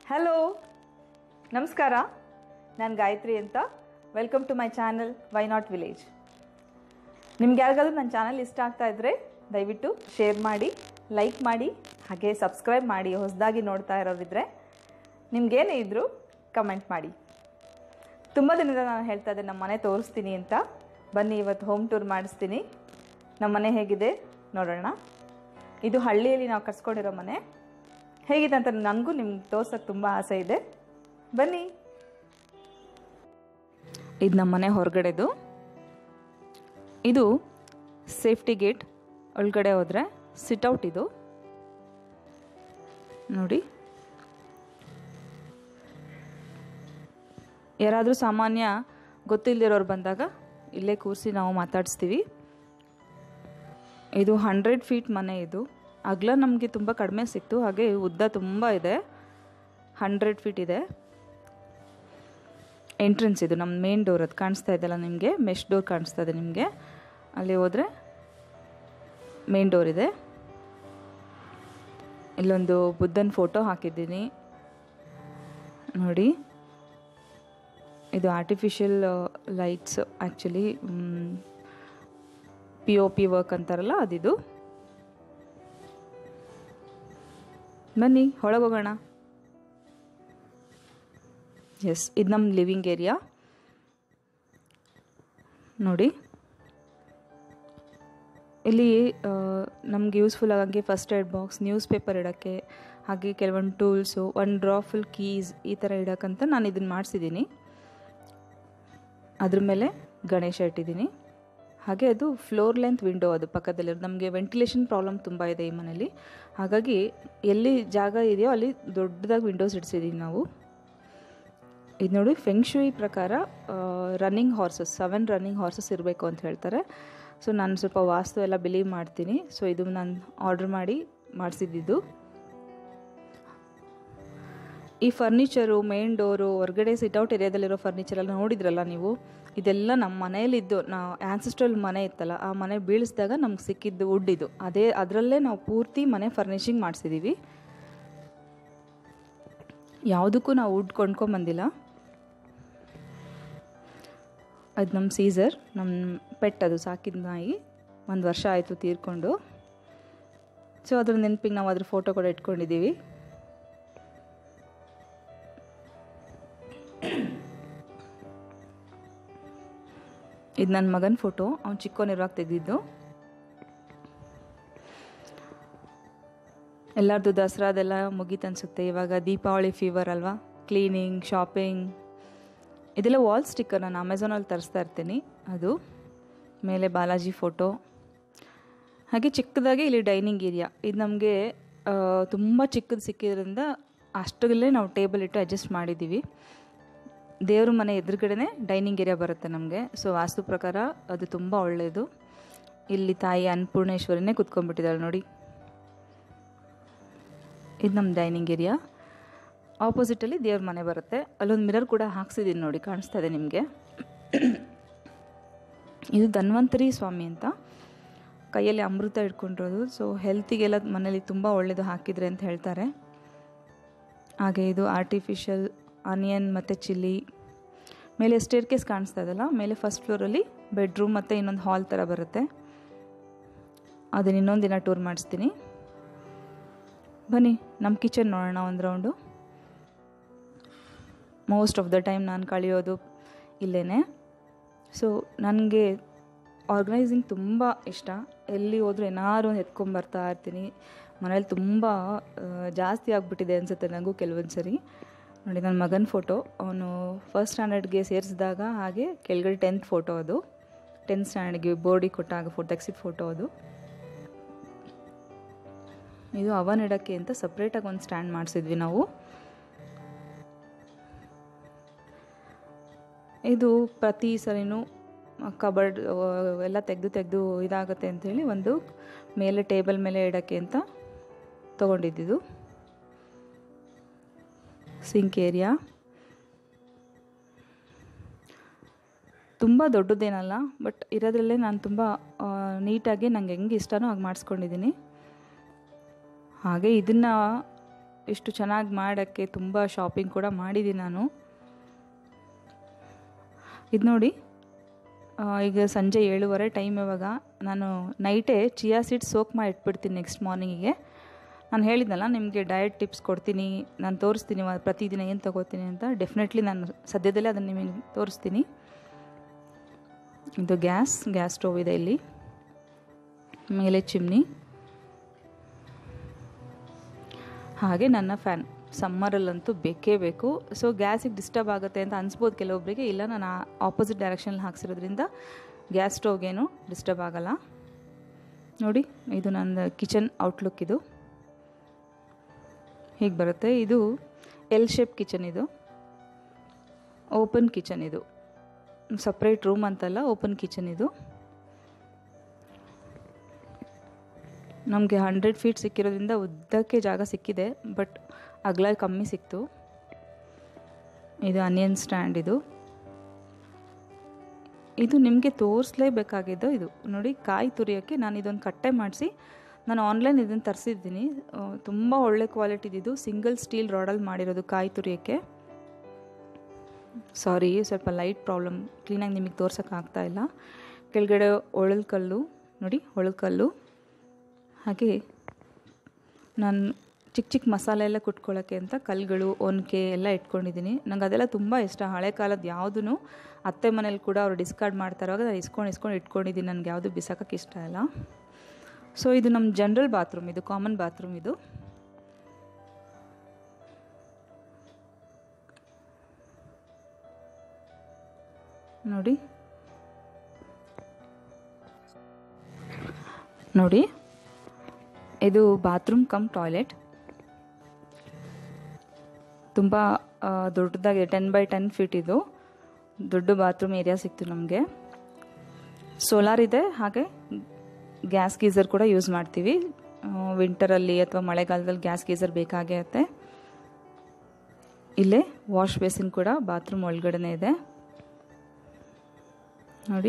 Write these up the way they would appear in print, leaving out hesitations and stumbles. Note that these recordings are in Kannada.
ಹಲೋ, ನಮಸ್ಕಾರ. ನಾನು ಗಾಯತ್ರಿ ಅಂತ. Welcome to my channel why not village. ನಿಮ್ಗೆ ಯಾರಿಗಾದ್ರೂ ನನ್ನ ಚಾನಲ್ ಇಷ್ಟ ಆಗ್ತಾ ಇದ್ದರೆ ದಯವಿಟ್ಟು ಶೇರ್ ಮಾಡಿ, ಲೈಕ್ ಮಾಡಿ, ಹಾಗೆ ಸಬ್ಸ್ಕ್ರೈಬ್ ಮಾಡಿ. ಹೊಸದಾಗಿ ನೋಡ್ತಾ ಇರೋರಿದ್ದರೆ ನಿಮ್ಗೇನೇ ಇದ್ದರೂ ಕಮೆಂಟ್ ಮಾಡಿ. ತುಂಬ ದಿನದ ನಾನು ಹೇಳ್ತಾ ಇದ್ದೆ ನಮ್ಮ ಮನೆ ತೋರಿಸ್ತೀನಿ ಅಂತ. ಬನ್ನಿ, ಇವತ್ತು ಹೋಮ್ ಟೂರ್ ಮಾಡಿಸ್ತೀನಿ. ನಮ್ಮ ಮನೆ ಹೇಗಿದೆ ನೋಡೋಣ. ಇದು ಹಳ್ಳಿಯಲ್ಲಿ ನಾವು ಕಟ್ಸ್ಕೊಂಡಿರೋ ಮನೆ. ಹೇಗಿದೆ ಅಂತ ನನಗೂ ನಿಮ್ಗೆ ತೋರ್ಸೋಕ್ಕೆ ತುಂಬ ಆಸೆ ಇದೆ. ಬನ್ನಿ. ಇದು ನಮ್ಮ ಮನೆ ಹೊರಗಡೆದು. ಇದು ಸೇಫ್ಟಿ ಗೇಟ್. ಒಳಗಡೆ ಹೋದರೆ ಸಿಟ್ಔಟ್. ಇದು ನೋಡಿ, ಯಾರಾದರೂ ಸಾಮಾನ್ಯ ಗೊತ್ತಿಲ್ಲದಿರೋರು ಬಂದಾಗ ಇಲ್ಲೇ ಕೂರಿಸಿ ನಾವು ಮಾತಾಡಿಸ್ತೀವಿ. ಇದು 100 ಫೀಟ್ ಮನೆ. ಇದು ಅಗಲ ನಮಗೆ ತುಂಬ ಕಡಿಮೆ ಸಿಕ್ತು, ಹಾಗೆ ಉದ್ದ ತುಂಬ ಇದೆ. 100 ಫೀಟ್ ಇದೆ. ಎಂಟ್ರೆನ್ಸ್ ಇದು ನಮ್ಮ ಮೇನ್ ಡೋರ್. ಅದು ಕಾಣಿಸ್ತಾ ಇದೆಯಲ್ಲ ನಿಮಗೆ, ಮೆಶ್ ಡೋರ್ ಕಾಣಿಸ್ತಾ ಇದೆ ನಿಮಗೆ. ಅಲ್ಲಿ ಹೋದರೆ ಮೇನ್ ಡೋರ್ ಇದೆ. ಇಲ್ಲೊಂದು ಬುದ್ಧನ ಫೋಟೋ ಹಾಕಿದ್ದೀನಿ ನೋಡಿ. ಇದು artificial lights, actually POP work ಅಂತಾರಲ್ಲ ಅದಿದು. ಬನ್ನಿ ಒಳಗೋಗೋಣ. ಎಸ್, ಇದು ನಮ್ಮ ಲಿವಿಂಗ್ ಏರಿಯಾ ನೋಡಿ. ಇಲ್ಲಿ ನಮ್ಗೆ ಯೂಸ್ಫುಲ್ ಆಗಂಗೆ first aid box, news paper ಇಡೋಕ್ಕೆ, ಹಾಗೆ ಕೆಲವೊಂದು ಟೂಲ್ಸು, ಒಂದು ಡ್ರಾ ಫುಲ್ ಕೀಸ್ ಈ ಥರ ಇಡೋಕ್ಕಂತ ನಾನು ಇದನ್ನು ಮಾಡಿಸಿದ್ದೀನಿ. ಅದ್ರ ಮೇಲೆ ಗಣೇಶ ಇಟ್ಟಿದ್ದೀನಿ. ಹಾಗೆ ಅದು ಫ್ಲೋರ್ ಲೆಂತ್ ವಿಂಡೋ. ಅದು ಪಕ್ಕದಲ್ಲಿರೋದು. ನಮಗೆ ವೆಂಟಿಲೇಷನ್ ಪ್ರಾಬ್ಲಮ್ ತುಂಬ ಇದೆ ಈ ಮನೇಲಿ. ಹಾಗಾಗಿ ಎಲ್ಲಿ ಜಾಗ ಇದೆಯೋ ಅಲ್ಲಿ ದೊಡ್ಡದಾಗಿ ವಿಂಡೋಸ್ ಇಡಿಸಿದ್ದೀವಿ ನಾವು. ಇದು ನೋಡಿ, ಫೆಂಗ್ ಶೂಯಿ ಪ್ರಕಾರ ರನ್ನಿಂಗ್ ಹಾರ್ಸಸ್ 7 ರನ್ನಿಂಗ್ ಹಾರ್ಸಸ್ ಇರಬೇಕು ಅಂತ ಹೇಳ್ತಾರೆ. ಸೊ ನಾನು ಸ್ವಲ್ಪ ವಾಸ್ತು ಎಲ್ಲ ಬಿಲೀವ್ ಮಾಡ್ತೀನಿ. ಸೊ ಇದು ನಾನು ಆರ್ಡ್ರ್ ಮಾಡಿ ಮಾಡಿಸಿದ್ದು. ಈ ಫರ್ನಿಚರು, ಮೇನ್ ಡೋರು, ಹೊರಗಡೆ ಸಿಟ್ಔಟ್ ಏರಿಯಾದಲ್ಲಿರೋ ಫರ್ನಿಚರೆಲ್ಲ ನೋಡಿದ್ರಲ್ಲ ನೀವು. ಇದೆಲ್ಲ ನಮ್ಮ ಮನೆಯಲ್ಲಿದ್ದು, ನಾವು ಆ್ಯನ್ಸಿಸ್ಟ್ರಲ್ ಮನೆ ಇತ್ತಲ್ಲ, ಆ ಮನೆ ಬೀಳಿಸಿದಾಗ ನಮ್ಗೆ ಸಿಕ್ಕಿದ್ದು ವುಡ್ ಇದು. ಅದರಲ್ಲೇ ನಾವು ಪೂರ್ತಿ ಮನೆ ಫರ್ನಿಷಿಂಗ್ ಮಾಡಿಸಿದ್ದೀವಿ. ಯಾವುದಕ್ಕೂ ನಾವು ವುಡ್ ಕೊಂಡ್ಕೊಂಬಂದಿಲ್ಲ. ಅದು ನಮ್ಮ ಸೀಸರ್, ನಮ್ಮ ಪೆಟ್. ಅದು ಸಾಕಿದ ನಾಯಿ. 1 ವರ್ಷ ಆಯಿತು ತೀರ್ಕೊಂಡು. ಸೊ ಅದ್ರ ನೆನಪಿಗೆ ನಾವು ಅದ್ರ ಫೋಟೋ ಕೂಡ ಇಟ್ಕೊಂಡಿದ್ದೀವಿ. ಇದು ನನ್ನ ಮಗನ ಫೋಟೋ. ಅವ್ನು ಚಿಕ್ಕವನಿರುವಾಗ ತೆಗೆದಿದ್ದು. ಎಲ್ಲರದ್ದು ದಸರಾದೆಲ್ಲ ಮುಗೀತು ಅನಿಸುತ್ತೆ. ಇವಾಗ ದೀಪಾವಳಿ ಫೀವರ್ ಅಲ್ವಾ. ಕ್ಲೀನಿಂಗ್, ಶಾಪಿಂಗ್, ಇದೆಲ್ಲ ವಾಲ್ ಸ್ಟಿಕ್ಕರ್ ನಾನು ಅಮೆಝಾನಲ್ಲಿ ತರಿಸ್ತಾ ಇರ್ತೀನಿ. ಅದು ಮೇಲೆ ಬಾಲಾಜಿ ಫೋಟೋ. ಹಾಗೆ ಚಿಕ್ಕದಾಗಿ ಇಲ್ಲಿ ಡೈನಿಂಗ್ ಏರಿಯಾ. ಇದು ನಮಗೆ ತುಂಬ ಚಿಕ್ಕದು ಸಿಕ್ಕಿದ್ರಿಂದ ಅಷ್ಟರಲ್ಲೇ ನಾವು ಟೇಬಲ್ ಇಟ್ಟು ಅಡ್ಜಸ್ಟ್ ಮಾಡಿದ್ದೀವಿ. ದೇವ್ರ ಮನೆ ಎದುರುಗಡೆನೇ ಡೈನಿಂಗ್ ಏರಿಯಾ ಬರುತ್ತೆ ನಮಗೆ. ಸೊ ವಾಸ್ತು ಪ್ರಕಾರ ಅದು ತುಂಬ ಒಳ್ಳೆಯದು. ಇಲ್ಲಿ ತಾಯಿ ಅನ್ನಪೂರ್ಣೇಶ್ವರಿನೇ ಕುತ್ಕೊಂಡ್ಬಿಟ್ಟಿದ್ದಾಳೆ ನೋಡಿ. ಇದು ನಮ್ಮ ಡೈನಿಂಗ್ ಏರಿಯಾ. ಆಪೋಸಿಟಲ್ಲಿ ದೇವ್ರ ಮನೆ ಬರುತ್ತೆ. ಅಲ್ಲೊಂದು ಮಿರರ್ ಕೂಡ ಹಾಕ್ಸಿದ್ದೀನಿ ನೋಡಿ, ಕಾಣಿಸ್ತಾ ಇದೆ ನಿಮಗೆ. ಇದು ಧನ್ವಂತರಿ ಸ್ವಾಮಿ ಅಂತ, ಕೈಯಲ್ಲಿ ಅಮೃತ ಇಟ್ಕೊಂಡಿರೋದು. ಸೊ ಹೆಲ್ತಿಗೆಲ್ಲ ಮನೇಲಿ ತುಂಬ ಒಳ್ಳೆಯದು ಹಾಕಿದ್ರೆ ಅಂತ ಹೇಳ್ತಾರೆ. ಹಾಗೆ ಇದು ಆರ್ಟಿಫಿಷಿಯಲ್ ಆನಿಯನ್ ಮತ್ತು ಚಿಲ್ಲಿ. ಮೇಲೆ ಸ್ಟೇರ್ ಕೇಸ್ ಕಾಣಿಸ್ತಾ ಇದೆಲ್ಲ. ಮೇಲೆ ಫಸ್ಟ್ ಫ್ಲೋರಲ್ಲಿ ಬೆಡ್ರೂಮ್ ಮತ್ತು ಇನ್ನೊಂದು ಹಾಲ್ ಥರ ಬರುತ್ತೆ. ಅದನ್ನು ಇನ್ನೊಂದು ದಿನ ಟೂರ್ ಮಾಡಿಸ್ತೀನಿ. ಬನ್ನಿ ನಮ್ಮ ಕಿಚನ್ ನೋಡೋಣ ಒಂದು round. Most of the time ನಾನು ಕಳೆಯೋದು ಇಲ್ಲೇ. ಸೊ ನನಗೆ ಆರ್ಗನೈಸಿಂಗ್ ತುಂಬ ಇಷ್ಟ. ಎಲ್ಲಿ ಹೋದರೂ ಏನಾದ್ರು ಒಂದು ಎತ್ಕೊಂಬರ್ತಾ ಇರ್ತೀನಿ. ಮನೇಲಿ ತುಂಬ ಜಾಸ್ತಿ ಆಗಿಬಿಟ್ಟಿದೆ ಅನಿಸುತ್ತೆ ನನಗೂ ಕೆಲವೊಂದು ಸರಿ. ನೋಡಿ, ನನ್ನ ಮಗನ ಫೋಟೋ. ಅವನು ಫಸ್ಟ್ ಸ್ಟ್ಯಾಂಡರ್ಡ್ಗೆ ಸೇರಿಸಿದಾಗ, ಹಾಗೆ ಕೆಳಗಡೆ 10th ಫೋಟೋ. ಅದು 10th ಸ್ಟ್ಯಾಂಡರ್ಡ್ಗೆ ಬೋರ್ಡಿಗೆ ಕೊಟ್ಟಾಗ ತೆಗ್ಸಿದ ಫೋಟೋ ಅದು. ಇದು ಅವನ್ ಇಡೋಕ್ಕೆ ಅಂತ ಸಪ್ರೇಟಾಗಿ ಒಂದು ಸ್ಟ್ಯಾಂಡ್ ಮಾಡಿಸಿದ್ವಿ ನಾವು. ಇದು ಪ್ರತಿ ಸರಿನೂ ಕಬರ್ಡ್ ಎಲ್ಲ ತೆಗೆದು ಇದಾಗುತ್ತೆ ಅಂಥೇಳಿ ಒಂದು ಮೇಲೆ ಟೇಬಲ್ ಮೇಲೆ ಇಡೋಕ್ಕೆ ಅಂತ ತೊಗೊಂಡಿದ್ದು. ಸಿಂಕ್ ಏರಿಯಾ ತುಂಬ ದೊಡ್ಡದೇನಲ್ಲ, ಬಟ್ ಇರೋದ್ರಲ್ಲೇ ನಾನು ತುಂಬ ನೀಟಾಗಿ ನಂಗೆ ಹೆಂಗೆ ಇಷ್ಟನೋ ಹಾಗೆ ಮಾಡಿಸ್ಕೊಂಡಿದ್ದೀನಿ. ಹಾಗೆ ಇದನ್ನು ಇಷ್ಟು ಚೆನ್ನಾಗಿ ಮಾಡೋಕ್ಕೆ ತುಂಬ ಶಾಪಿಂಗ್ ಕೂಡ ಮಾಡಿದ್ದೀನಿ ನಾನು. ಇದು ನೋಡಿ, ಈಗ ಸಂಜೆ 7:30 ಟೈಮ್. ಇವಾಗ ನಾನು ನೈಟೇ ಚಿಯಾ ಸೀಡ್ಸ್ ಸೋಕ್ ಮಾಡಿ ಇಟ್ಬಿಡ್ತೀನಿ ನೆಕ್ಸ್ಟ್ ಮಾರ್ನಿಂಗಿಗೆ. ನಾನು ಹೇಳಿದ್ನಲ್ಲ ನಿಮಗೆ ಡಯಟ್ ಟಿಪ್ಸ್ ಕೊಡ್ತೀನಿ, ನಾನು ತೋರಿಸ್ತೀನಿ ಪ್ರತಿದಿನ ಏನು ತೊಗೋತೀನಿ ಅಂತ. ಡೆಫಿನೆಟ್ಲಿ ನಾನು ಸದ್ಯದಲ್ಲೇ ಅದನ್ನು ನಿಮಗೆ ತೋರಿಸ್ತೀನಿ. ಇದು ಗ್ಯಾಸ್ ಸ್ಟೋವ್ ಇದೆ ಇಲ್ಲಿ, ಮೇಲೆ ಚಿಮ್ನಿ, ಹಾಗೆ ನನ್ನ ಫ್ಯಾನ್. ಸಮ್ಮರಲ್ಲಂತೂ ಬೇಕೇ ಬೇಕು. ಸೊ ಗ್ಯಾಸಿಗೆ ಡಿಸ್ಟರ್ಬ್ ಆಗುತ್ತೆ ಅಂತ ಅನಿಸ್ಬೋದು ಕೆಲವೊಬ್ಬರಿಗೆ. ಇಲ್ಲ, ನಾನು ಆಪೋಸಿಟ್ ಡೈರೆಕ್ಷನಲ್ಲಿ ಹಾಕ್ಸಿರೋದ್ರಿಂದ ಗ್ಯಾಸ್ ಸ್ಟೋವ್ಗೇನು ಡಿಸ್ಟರ್ಬ್ ಆಗೋಲ್ಲ. ನೋಡಿ, ಇದು ನನ್ನ ಕಿಚನ್ ಔಟ್ಲುಕ್. ಇದು ಹೀಗೆ ಬರುತ್ತೆ. ಇದು ಎಲ್ ಶೇಪ್ ಕಿಚನ್. ಇದು ಓಪನ್ ಕಿಚನ್. ಇದು ಸಪ್ರೇಟ್ ರೂಮ್ ಅಂತಲ್ಲ, ಓಪನ್ ಕಿಚನ್. ಇದು ನಮಗೆ 100 ಫೀಟ್ ಸಿಕ್ಕಿರೋದ್ರಿಂದ ಉದ್ದಕ್ಕೆ ಜಾಗ ಸಿಕ್ಕಿದೆ, ಬಟ್ ಅಗಲ ಕಮ್ಮಿ ಸಿಕ್ತು. ಇದು ಅನಿಯನ್ ಸ್ಟ್ಯಾಂಡ್. ಇದು ನಿಮಗೆ ತೋರಿಸ್ಲೇಬೇಕಾಗಿದ್ದು. ಇದು ನೋಡಿ, ಕಾಯಿ ತುರಿಯೋಕ್ಕೆ ನಾನು ಇದೊಂದು ಕಟ್ಟೆ ಮಾಡಿಸಿ ನಾನು ಆನ್ಲೈನ್ ಇದನ್ನು ತರಿಸಿದ್ದೀನಿ. ತುಂಬ ಒಳ್ಳೆ ಕ್ವಾಲಿಟಿದು. ಸಿಂಗಲ್ ಸ್ಟೀಲ್ ರಾಡಲ್ಲಿ ಮಾಡಿರೋದು ಕಾಯಿ ತುರಿಯೋಕ್ಕೆ. ಸಾರಿ, ಸ್ವಲ್ಪ ಲೈಟ್ ಪ್ರಾಬ್ಲಮ್, ಕ್ಲೀನಾಗಿ ನಿಮಗೆ ತೋರ್ಸೋಕ್ಕಾಗ್ತಾಯಿಲ್ಲ. ಕೆಳಗಡೆ ಒಳಲ್ಕಲ್ಲು ನೋಡಿ, ಒಳಲ್ಕಲ್ಲು. ಹಾಗೆ ನಾನು ಚಿಕ್ಕ ಚಿಕ್ಕ ಮಸಾಲೆ ಎಲ್ಲ ಕುಟ್ಕೊಳ್ಳೋಕ್ಕೆ ಅಂತ ಕಲ್ಲುಗಳು, ಒನಕೆ ಎಲ್ಲ ಇಟ್ಕೊಂಡಿದ್ದೀನಿ. ನಂಗೆ ಅದೆಲ್ಲ ತುಂಬ ಇಷ್ಟ. ಹಳೆ ಕಾಲದ ಯಾವುದೂ ಅತ್ತೆ ಮನೇಲಿ ಕೂಡ ಅವರು ಡಿಸ್ಕಾರ್ಡ್ ಮಾಡ್ತಾರಾಗ ನಾನು ಇಸ್ಕೊಂಡು ಇಟ್ಕೊಂಡಿದ್ದೀನಿ. ನನಗೆ ಯಾವುದು ಬಿಸಾಕೋಕ್ಕೆ ಇಷ್ಟ ಇಲ್ಲ. ಸೊ ಇದು ನಮ್ಮ ಜನರಲ್ ಬಾತ್ರೂಮ್, ಇದು ಕಾಮನ್ ಬಾತ್ರೂಮ್. ಇದು ನೋಡಿ, ಇದು ಬಾತ್ರೂಮ್ ಕಮ್ ಟಾಯ್ಲೆಟ್. ತುಂಬ ದೊಡ್ಡದಾಗಿದೆ, 10x10 ಫೀಟ್. ಇದು ದೊಡ್ಡ ಬಾತ್ರೂಮ್ ಏರಿಯಾ ಸಿಕ್ತು ನಮಗೆ. ಸೋಲಾರ್ ಇದೆ, ಹಾಗೆ ಗ್ಯಾಸ್ ಗೀಸರ್ ಕೂಡ ಯೂಸ್ ಮಾಡ್ತೀವಿ. ವಿಂಟರಲ್ಲಿ ಅಥವಾ ಮಳೆಗಾಲದಲ್ಲಿ ಗ್ಯಾಸ್ ಗೀಸರ್ ಬೇಕಾಗಿರುತ್ತೆ. ಇಲ್ಲೇ ವಾಶ್ ಬೇಸಿನ್ ಕೂಡ ಬಾತ್ರೂಮ್ ಒಳಗಡೆ ಇದೆ ನೋಡಿ.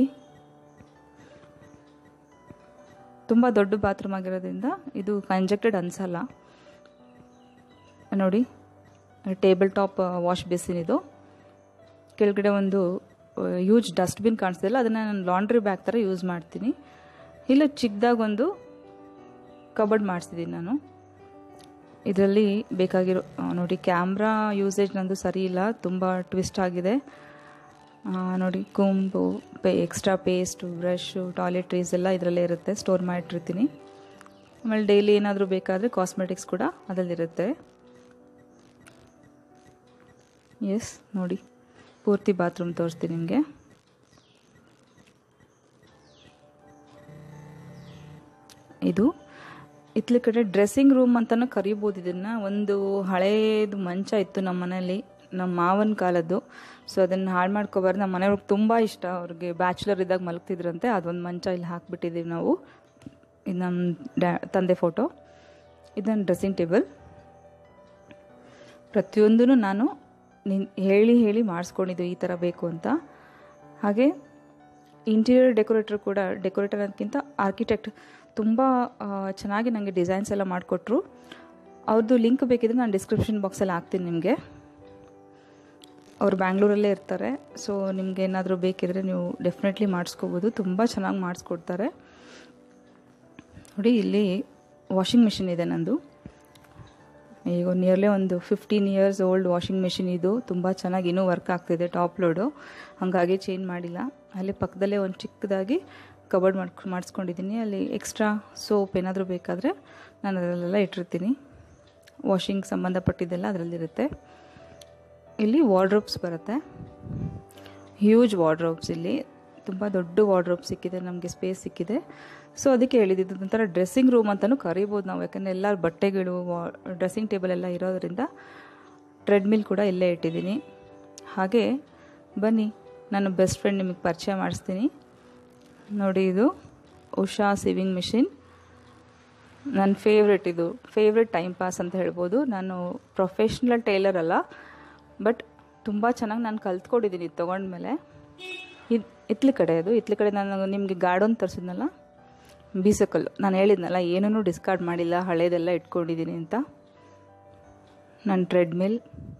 ತುಂಬ ದೊಡ್ಡ ಬಾತ್ರೂಮ್ ಆಗಿರೋದ್ರಿಂದ ಇದು ಕಂಜೆಕ್ಟೆಡ್ ಅನಿಸಲ್ಲ ನೋಡಿ. Table top wash basin. ಇದು ಕೆಳಗಡೆ ಒಂದು ಯೂಜ್ ಡಸ್ಟ್ಬಿನ್ ಕಾಣಿಸ್ತಿಲ್ಲ, ಅದನ್ನು ನಾನು ಲಾಂಡ್ರಿ ಬ್ಯಾಗ್ ಥರ ಯೂಸ್ ಮಾಡ್ತೀನಿ. ಇಲ್ಲ, ಚಿಕ್ಕದಾಗೊಂದು ಕಬರ್ಡ್ ಮಾಡಿಸಿದ್ದೀನಿ ನಾನು. ಇದರಲ್ಲಿ ಬೇಕಾಗಿರೋ ನೋಡಿ, ಕ್ಯಾಮ್ರಾ ಯೂಸೇಜ್ ನಂದು ಸರಿ ಇಲ್ಲ, ತುಂಬ ಟ್ವಿಸ್ಟ್ ಆಗಿದೆ ನೋಡಿ. ಕೊಂಬು, ಎಕ್ಸ್ಟ್ರಾ ಪೇಸ್ಟು, ಬ್ರಷು, ಟಾಯ್ಲೆಟ್ರೀಸ್ ಎಲ್ಲ ಇದರಲ್ಲೇ ಇರುತ್ತೆ, ಸ್ಟೋರ್ ಮಾಡಿಟ್ಟಿರ್ತೀನಿ. ಆಮೇಲೆ ಡೈಲಿ ಏನಾದರೂ ಬೇಕಾದರೆ ಕಾಸ್ಮೆಟಿಕ್ಸ್ ಕೂಡ ಅದರಲ್ಲಿರುತ್ತೆ. ಎಸ್ ನೋಡಿ, ಪೂರ್ತಿ ಬಾತ್ರೂಮ್ ತೋರಿಸ್ತೀನಿ ನಿಮಗೆ. ಇದು ಇತ್ಲ ಕಡೆ ಡ್ರೆಸ್ಸಿಂಗ್ ರೂಮ್ ಅಂತಲೂ ಕರಿಬೋದು ಇದನ್ನು. ಒಂದು ಹಳೇದು ಮಂಚ ಇತ್ತು ನಮ್ಮ ಮನೇಲಿ, ನಮ್ಮ ಮಾವನ ಕಾಲದ್ದು. ಸೊ ಅದನ್ನು ಹಾಳು ಮಾಡ್ಕೊಬಾರ್ದು. ನಮ್ಮ ಮನೆಯವ್ರಿಗೆ ತುಂಬ ಇಷ್ಟ, ಅವ್ರಿಗೆ ಬ್ಯಾಚುಲರ್ ಇದ್ದಾಗ ಮಲಗ್ತಿದ್ರಂತೆ. ಅದೊಂದು ಮಂಚ ಇಲ್ಲಿ ಹಾಕಿಬಿಟ್ಟಿದ್ದೀವಿ ನಾವು. ಇದು ನಮ್ಮ ತಂದೆ ಫೋಟೋ. ಇದು ನನ್ನ ಡ್ರೆಸ್ಸಿಂಗ್ ಟೇಬಲ್. ಪ್ರತಿಯೊಂದೂ ನಾನು ಹೇಳಿ ಮಾಡಿಸ್ಕೊಂಡಿದ್ದು ಈ ಥರ ಬೇಕು ಅಂತ. ಹಾಗೆ ಇಂಟೀರಿಯರ್ ಡೆಕೋರೇಟರ್ ಅನ್ನೋದಕ್ಕಿಂತ ಆರ್ಕಿಟೆಕ್ಟ್ ತುಂಬ ಚೆನ್ನಾಗಿ ನನಗೆ ಡಿಸೈನ್ಸ್ ಎಲ್ಲ ಮಾಡಿಕೊಟ್ರು. ಅವ್ರದ್ದು ಲಿಂಕ್ ಬೇಕಿದ್ರೆ ನಾನು ಡಿಸ್ಕ್ರಿಪ್ಷನ್ ಬಾಕ್ಸಲ್ಲಿ ಹಾಕ್ತೀನಿ ನಿಮಗೆ. ಅವರು ಬ್ಯಾಂಗ್ಳೂರಲ್ಲೇ ಇರ್ತಾರೆ. ಸೊ ನಿಮಗೆ ಏನಾದರೂ ಬೇಕಿದ್ರೆ ನೀವು ಡೆಫಿನೆಟ್ಲಿ ಮಾಡಿಸ್ಕೋಬೋದು, ತುಂಬ ಚೆನ್ನಾಗಿ ಮಾಡಿಸ್ಕೊಡ್ತಾರೆ ನೋಡಿ. ಇಲ್ಲಿ ವಾಷಿಂಗ್ ಮಿಷಿನ್ ಇದೆ ನಂದು. ಈಗ ನಿಯರ್ಲಿ ಒಂದು 15 ಇಯರ್ಸ್ ಓಲ್ಡ್ ವಾಷಿಂಗ್ ಮಿಷಿನ್. ಇದು ತುಂಬ ಚೆನ್ನಾಗಿ ಇನ್ನೂ ವರ್ಕ್ ಆಗ್ತಿದೆ, ಟಾಪ್ ಲೋಡು, ಹಾಗಾಗಿ ಚೇಂಜ್ ಮಾಡಿಲ್ಲ. ಅಲ್ಲಿ ಪಕ್ಕದಲ್ಲೇ ಒಂದು ಚಿಕ್ಕದಾಗಿ ಕಬರ್ಡ್ ಮಾಡಿಸ್ಕೊಂಡಿದ್ದೀನಿ. ಅಲ್ಲಿ ಎಕ್ಸ್ಟ್ರಾ ಸೋಪ್ ಏನಾದರೂ ಬೇಕಾದರೆ ನಾನು ಅದರಲ್ಲೆಲ್ಲ ಇಟ್ಟಿರ್ತೀನಿ. ವಾಷಿಂಗ್ ಸಂಬಂಧಪಟ್ಟಿದ್ದೆಲ್ಲ ಅದರಲ್ಲಿರುತ್ತೆ. ಇಲ್ಲಿ ವಾರ್ಡ್ರೋಬ್ಸ್ ಬರುತ್ತೆ, ಹ್ಯೂಜ್ ವಾರ್ಡ್ರೋಬ್ಸ್. ಇಲ್ಲಿ ತುಂಬ ದೊಡ್ಡ ವಾರ್ಡ್ರೋಬ್ ಸಿಕ್ಕಿದೆ ನಮಗೆ, ಸ್ಪೇಸ್ ಸಿಕ್ಕಿದೆ. ಸೊ ಅದಕ್ಕೆ ಹೇಳಿದ್ದು ಒಂಥರ ಡ್ರೆಸ್ಸಿಂಗ್ ರೂಮ್ ಅಂತಲೂ ಕರಿಬೋದು ನಾವು, ಯಾಕಂದರೆ ಎಲ್ಲ ಬಟ್ಟೆಗಳು, ಡ್ರೆಸ್ಸಿಂಗ್ ಟೇಬಲ್ ಎಲ್ಲ ಇರೋದರಿಂದ. ಟ್ರೆಡ್ಮಿಲ್ ಕೂಡ ಇಲ್ಲೇ ಇಟ್ಟಿದ್ದೀನಿ. ಹಾಗೆ ಬನ್ನಿ, ನನ್ನ ಬೆಸ್ಟ್ ಫ್ರೆಂಡ್ ನಿಮಗೆ ಪರಿಚಯ ಮಾಡಿಸ್ತೀನಿ ನೋಡಿ. ಇದು ಉಷಾ ಸಿವಿಂಗ್ ಮಿಷಿನ್, ನನ್ನ ಫೇವ್ರೆಟ್. ಇದು ಫೇವ್ರೆಟ್ ಟೈಮ್ ಪಾಸ್ ಅಂತ ಹೇಳ್ಬೋದು. ನಾನು ಪ್ರೊಫೆಷ್ನಲ್ ಟೈಲರ್ ಅಲ್ಲ, ಬಟ್ ತುಂಬ ಚೆನ್ನಾಗಿ ನಾನು ಕಲ್ತ್ಕೊಂಡಿದ್ದೀನಿ ಇದು ತೊಗೊಂಡ್ಮೇಲೆ. ಇತ್ಲ ಕಡೆ ನಾನು ನಿಮಗೆ ಗಾರ್ಡನ್ ತರಿಸಿದ್ನಲ್ಲ, ಬೀಸಕಲ್ಲು. ನಾನು ಹೇಳಿದ್ನಲ್ಲ, ಏನೂ ಡಿಸ್ಕಾರ್ಡ್ ಮಾಡಿಲ್ಲ, ಹಳೇದೆಲ್ಲ ಇಟ್ಕೊಂಡಿದ್ದೀನಿ ಅಂತ. ನನ್ನ ಟ್ರೆಡ್ಮಿಲ್,